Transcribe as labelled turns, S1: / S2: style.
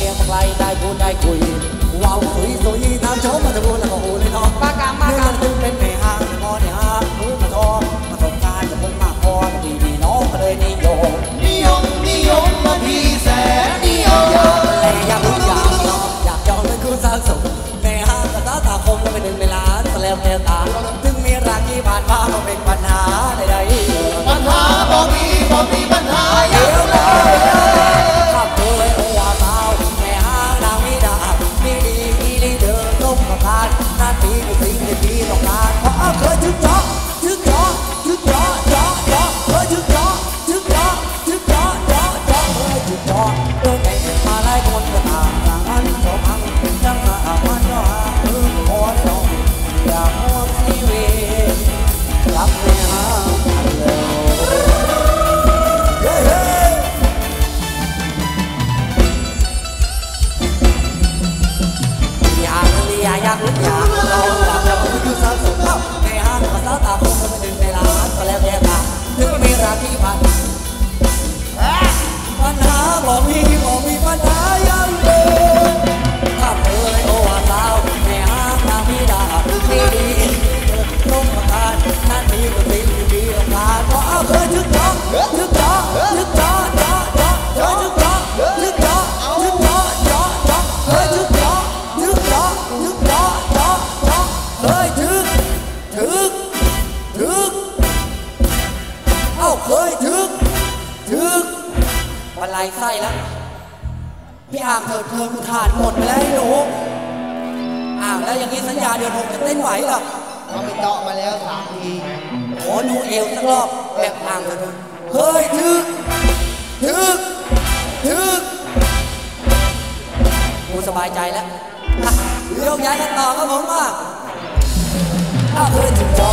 S1: ยงมาไกลได้พูดได้คุยว้าวสุยทางโชว์มาตะบูแล้วก็หูเลยน้องปากกามตึงเป็นแม่ห้างพอเนี่ยฮะมือมาทอมาตบการจะพุ่งมาพอดีน้องก็เลยนิยมมาพี่แสนนิยมแต่อยากรู้อยากจองเป็นคู่สร้างสุขแม่ห้างกับตาคมแล้วไปดึงเวลาแล้วแก้วตาถึงมีรักที่ผ่านมาก็เป็นปัญหาใดๆปัญหาบ่มีปัญหาอย่างเดียวขับเลยโอ้ว่าเบาแม่ห้างนางวิดาดีเดินลงกับการหน้าตีก็สิ่งที่ต้องการเพราะเคยถึงเจาะเคยถึงเจาะเคยถึงเจาะเดินไปมาไล่คนก็ตามต่างอันสองอันจังหวะมันก็หาพอได้ลองอยากมองชีวิตรับไม่หาอยากรู้อยากเราอยากคือสาวสุดในห้างภาษาตาคงจะไม่ดึงในร้านก็แล้วแต่ตาถึงมีราที่ผ่านปัญหาบ่มีปัญหาอย่างเดิมถ้าเธอเลยโอ้ว่าสาวในห้างนางพิดาดีลงประทานนั่นนี่ก็สิ่งดีต้องการเพราะเคยถึงเจาะเคยถึงเจาะเคยถึงเจาะเคยถึงอะไรไส้แล้วพี่อ่างเถิดเธอกูทานหมดไปแล้วหนูอ่างแล้วอย่างนี้สัญญาเดือน6จะเต้นไหวหรอ
S2: เขาไปเจาะมาแล้ว3 ที
S1: โอ้ดูเอวสักรอบแบบอ่างเถิดเฮ้ยถึกกูสบายใจแล้วเลี้ยวย้ายกันต่อครับผมว่าเคยถึงจอ